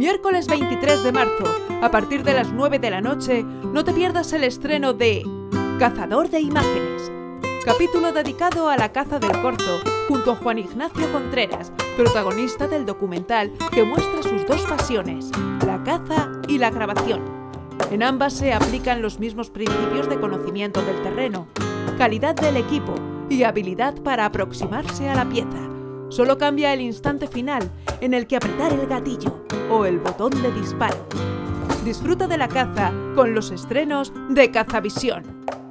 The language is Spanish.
Miércoles 23 de marzo, a partir de las 9 de la noche, no te pierdas el estreno de Cazador de Imágenes, capítulo dedicado a la caza del corzo, junto a Juan Ignacio Contreras, protagonista del documental que muestra sus dos pasiones, la caza y la grabación. En ambas se aplican los mismos principios de conocimiento del terreno, calidad del equipo y habilidad para aproximarse a la pieza. Solo cambia el instante final en el que apretar el gatillo o el botón de disparo. Disfruta de la caza con los estrenos de Cazavisión.